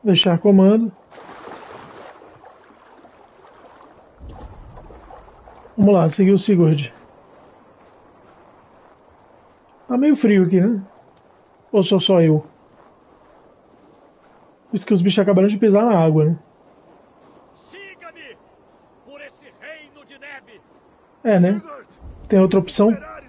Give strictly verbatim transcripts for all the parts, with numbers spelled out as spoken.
Deixar comando. Vamos lá, seguir o Sigurd. Tá meio frio aqui, né? Ou sou só eu? Isso que os bichos acabaram de pisar na água, né? Siga-me por esse reino de neve. É, né? Tem outra opção?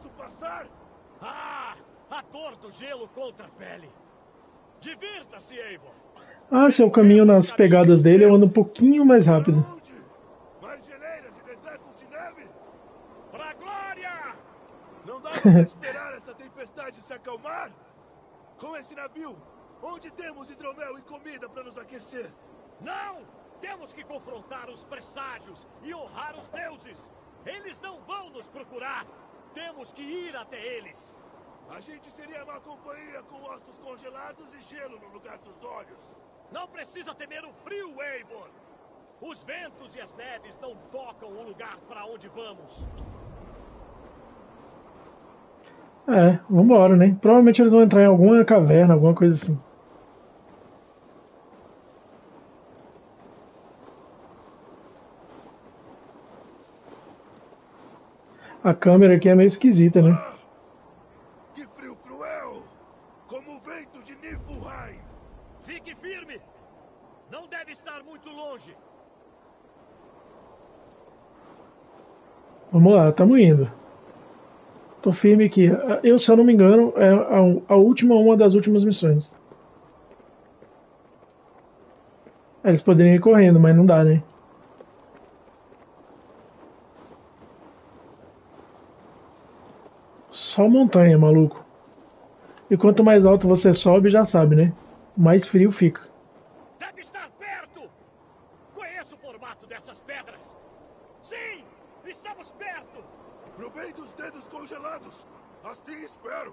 Ah, a dor do gelo contra a pele. Divirta-se, Eivor. Ah, se eu caminho nas pegadas dele, eu ando um pouquinho mais rápido. Mais geleiras e desertos de neve? Pra glória! Não dá pra esperar essa tempestade se acalmar? Com esse navio, onde temos hidromel e comida para nos aquecer? Não! Temos que confrontar os presságios e honrar os deuses. Eles não vão nos procurar. Temos que ir até eles. A gente seria má companhia com ossos congelados e gelo no lugar dos olhos. Não precisa temer o frio, Eivor. Os ventos e as neves não tocam o lugar para onde vamos. É, vambora, né? Provavelmente eles vão entrar em alguma caverna, alguma coisa assim. A câmera aqui é meio esquisita, né? Ah, que frio cruel! Como o vento de Niflheim! Fique firme! Não deve estar muito longe. Vamos lá, estamos indo. Tô firme aqui. Eu, se eu não me engano, é a, a última, uma das últimas missões. Eles poderiam ir correndo, mas não dá, né? Só montanha, maluco. E quanto mais alto você sobe, já sabe, né? Mais frio fica. Deve estar perto! Conheço o formato dessas pedras. Sim! Estamos perto! Pro bem dos dedos congelados! Assim espero!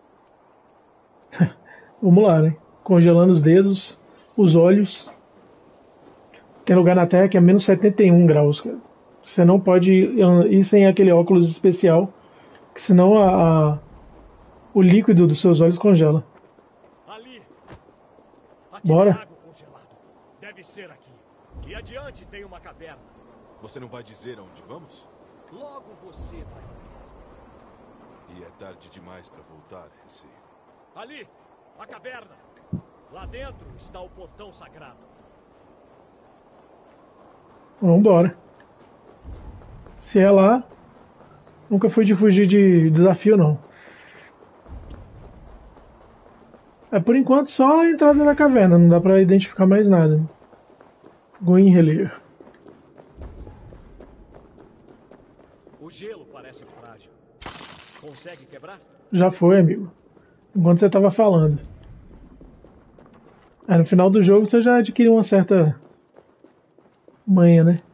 Vamos lá, né? Congelando os dedos, os olhos. Tem lugar na Terra que é menos setenta e um graus, cara. Você não pode ir sem aquele óculos especial, que senão a, a, o líquido dos seus olhos congela. Ali! Aquele Bora. lago congelado. Deve ser aqui. E adiante tem uma caverna. Você não vai dizer aonde vamos? Logo você vai. E é tarde demais para voltar, receio. Ali! A caverna! Lá dentro está o portão sagrado. Vambora. Se é lá, nunca fui de fugir de desafio, não. É por enquanto só a entrada da caverna, não dá pra identificar mais nada. Gwynhelir. O gelo parece frágil. Consegue quebrar? Já foi, amigo. Enquanto você tava falando. Aí no final do jogo você já adquiriu uma certa manha, né?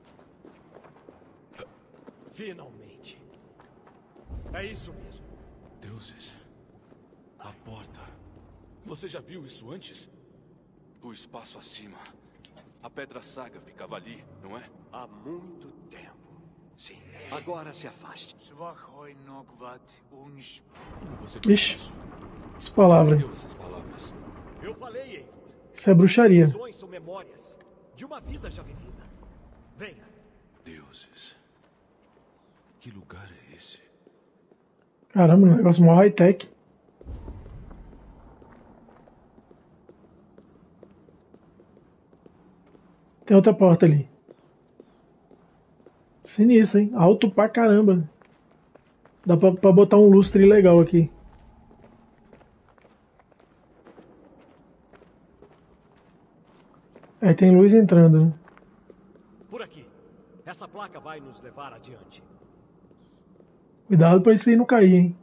Finalmente. É isso mesmo. Deuses. A porta. Você já viu isso antes? O espaço acima. A Pedra Saga ficava ali, não é? Há muito tempo. Sim. Agora se afaste. Como você Ixi. fez isso? As palavras. Deu essas palavras. Eu falei, Eivor. Isso é bruxaria. Visões são memórias de uma vida já vivida. Venha. Deuses. Que lugar é esse? Caramba, um negócio mó high-tech. Tem outra porta ali. Sinistro, hein? Alto pra caramba. Dá pra, pra botar um lustre legal aqui. Aí tem luz entrando, né? Por aqui. Essa placa vai nos levar adiante. Cuidado pra isso aí não cair, hein?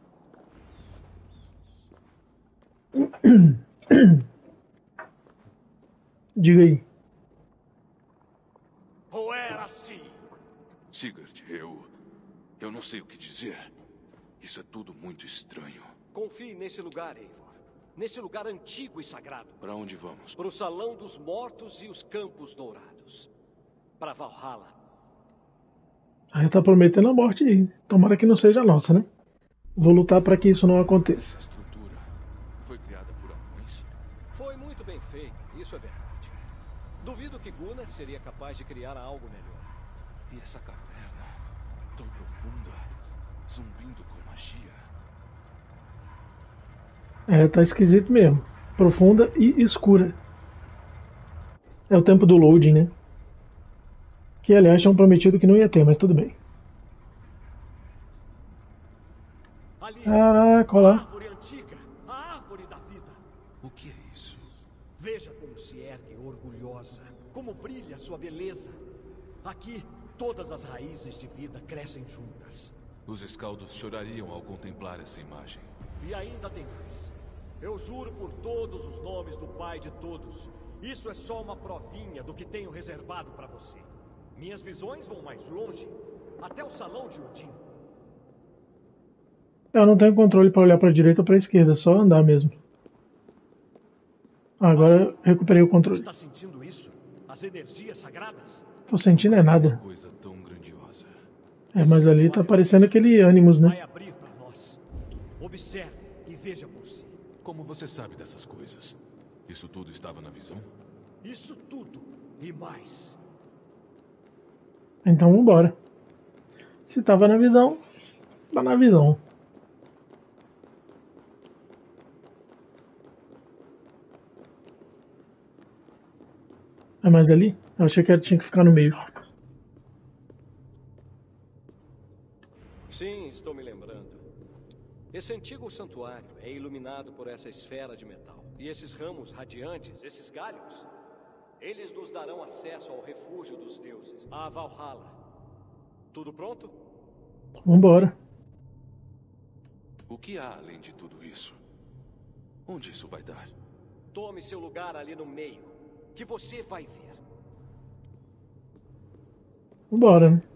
Diga aí. Ou era assim? Sigurd, eu... Eu não sei o que dizer. Isso é tudo muito estranho. Confie nesse lugar, Eivor. Nesse lugar antigo e sagrado. Para onde vamos? Para o Salão dos Mortos e os Campos Dourados. Para Valhalla. Aí tá prometendo a morte aí. Tomara que não seja a nossa, né? Vou lutar pra que isso não aconteça. Essa estrutura foi criada por anões? Foi muito bem feito, isso é verdade. Duvido que Gunnar seria capaz de criar algo melhor. E essa caverna, tão profunda, zumbindo com magia. É, tá esquisito mesmo. Profunda e escura. É o tempo do loading, né? Que aliás tinham prometido que não ia ter, mas tudo bem. Ali, Caraca, a olha lá. árvore antiga, a árvore da vida. O que é isso? Veja como se ergue orgulhosa, como brilha sua beleza. Aqui, todas as raízes de vida crescem juntas. Os escaldos chorariam ao contemplar essa imagem. E ainda tem mais. Eu juro por todos os nomes do Pai de todos. Isso é só uma provinha do que tenho reservado para você. Minhas visões vão mais longe, até o salão de Odin. Eu não tenho controle para olhar para a direita ou para a esquerda, é só andar mesmo. Agora eu recuperei o controle. Está sentindo isso? As energias sagradas? Tô sentindo é nada. Coisa tão grandiosa. É, mas ali tá parecendo aquele Animus, Vai né? abrir para nós. Observe e veja por si. Como você sabe dessas coisas? Isso tudo estava na visão? Isso tudo e mais. Então vambora. Se tava na visão, tá na visão. É mais ali? Eu achei que eu tinha que ficar no meio. Sim, estou me lembrando. Esse antigo santuário é iluminado por essa esfera de metal. E esses ramos radiantes, esses galhos, eles nos darão acesso ao refúgio dos deuses, a Valhalla. Tudo pronto? Vambora. O que há além de tudo isso? Onde isso vai dar? Tome seu lugar ali no meio, que você vai ver. Vambora, né?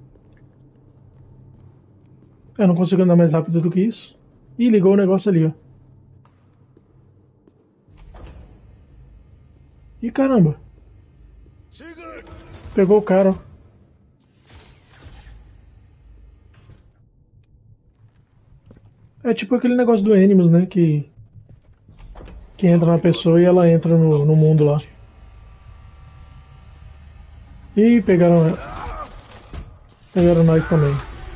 Eu não consigo andar mais rápido do que isso. Ih, ligou o negócio ali, ó. Ih, caramba. Sigurd! Pegou o cara, ó. É tipo aquele negócio do Animus, né? Que. Que entra na pessoa e ela entra no, no mundo lá. Ih, pegaram. Pegaram nós também.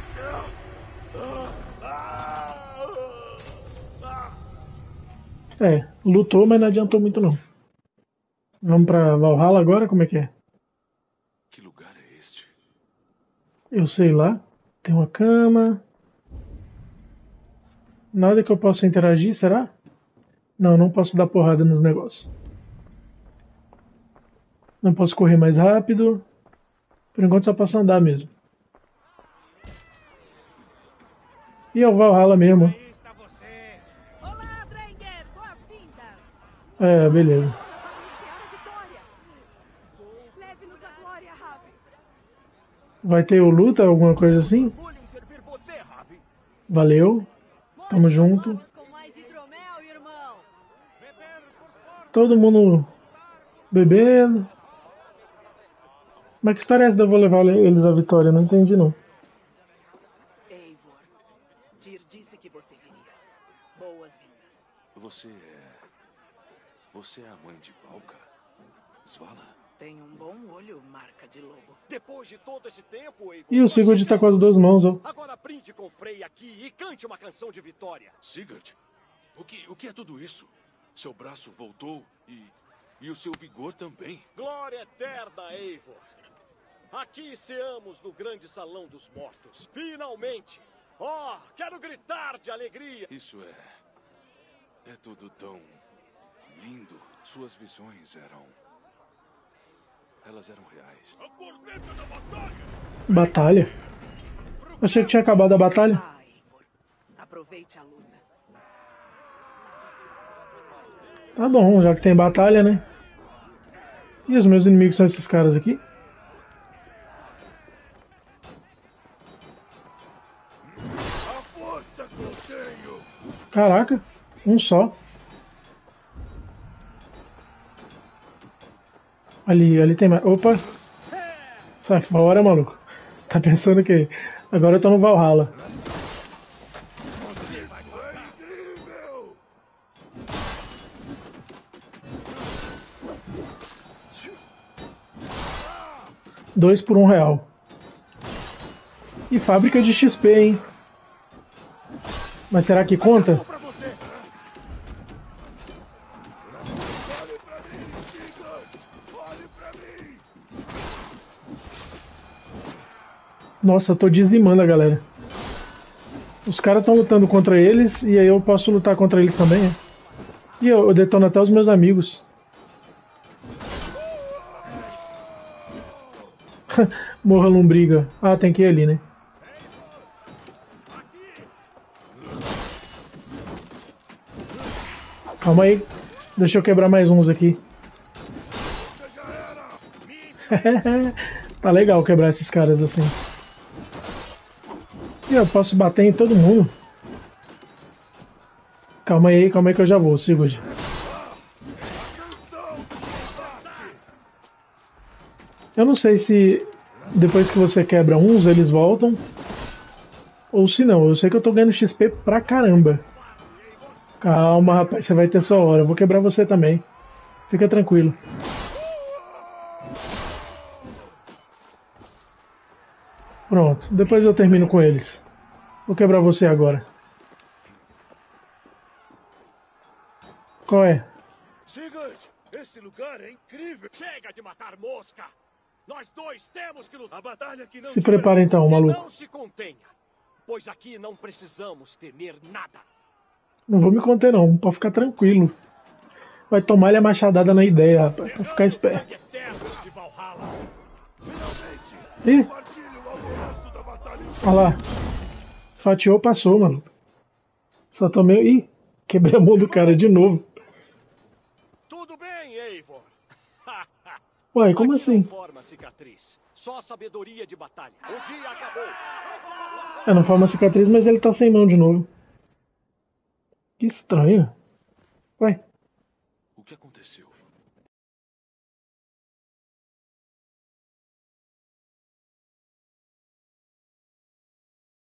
É, lutou, mas não adiantou muito não. Vamos pra Valhalla agora? Como é que é? Que lugar é este? Eu sei lá. Tem uma cama. Nada que eu possa interagir, será? Não, não posso dar porrada nos negócios. Não posso correr mais rápido. Por enquanto só posso andar mesmo. E é o Valhalla mesmo. Aí está você. Olá, Drenger! Boas-vindas! É, beleza. Vamos criar a vitória! Leve-nos à glória, Raven! Vai ter o luta, alguma coisa assim? Orgulho em servir você, Ravi. Valeu. Tamo junto. Vamos com mais hidromel, irmão! Todo mundo bebendo. Mas que história é essa de eu vou levar eles à vitória? Não entendi não. Eivor, Tyr disse que você viria. Boas-vindas. Você é... Você é a mãe de Valka? Svala? Tem um bom olho, marca de lobo. Depois de todo esse tempo, Eivor, E o você Sigurd tá com as veio. duas mãos, ó. Agora brinde com Frey aqui e cante uma canção de vitória. Sigurd? O que, o que é tudo isso? Seu braço voltou e... E o seu vigor também. Glória eterna, Eivor. Aqui ceamos no grande salão dos mortos. Finalmente! Oh, quero gritar de alegria. Isso é... É tudo tão... lindo. Suas visões eram... Elas eram reais. A corneta da batalha! Batalha? Achei que tinha acabado a batalha. Ah, Eivor, aproveite a luta. Tá bom, já que tem batalha, né? E os meus inimigos são esses caras aqui? A força que eu tenho! Caraca, um só. Ali, ali tem mais. Opa! Sai fora, maluco. Tá pensando que agora eu tô no Valhalla. Isso é incrível! Dois por um real. E fábrica de X P, hein? Mas será que conta? Pra você. Olhe pra mim, Sigurd! Olhe pra mim! Nossa, eu tô dizimando a galera. Os caras estão lutando contra eles e aí eu posso lutar contra eles também, né? E eu, eu detono até os meus amigos. Morra lombriga. Ah, tem que ir ali, né? Calma aí. Deixa eu quebrar mais uns aqui. Tá legal quebrar esses caras assim. E eu posso bater em todo mundo. Calma aí, calma aí que eu já vou, Sigurd. Eu não sei se depois que você quebra uns, eles voltam. Ou se não, eu sei que eu tô ganhando X P pra caramba. Calma, rapaz, você vai ter sua hora. Eu vou quebrar você também. Fica tranquilo. Pronto, depois eu termino com eles. Vou quebrar você agora. Qual é? Sigurd, esse lugar é incrível. Chega de matar mosca! Nós dois temos que lutar. A batalha que não Se prepara então, E maluco. não se contenha, pois aqui não precisamos temer nada. Não vou me conter não, pode ficar tranquilo. Vai tomar-lhe a machadada na ideia, rapaz, pra ficar esperto. Sangue eterno de Valhalla. Ih, Partilho o alvoroço da batalha. olha lá. Fatiou, passou, mano. Só tomei... Ih, quebrei a mão do cara de novo. Tudo bem, Eivor. Uai, como Aqui assim? não forma cicatriz, só sabedoria de batalha. O dia acabou. É, não forma cicatriz, mas ele tá sem mão de novo. Que estranho. Ué, O que aconteceu?